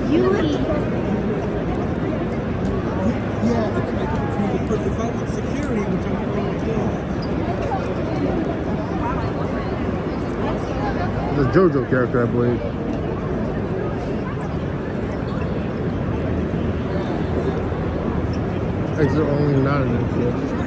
Yui. Yeah, but if I want security, which I'm going to do. The JoJo character, I believe. Exit only, not an exit.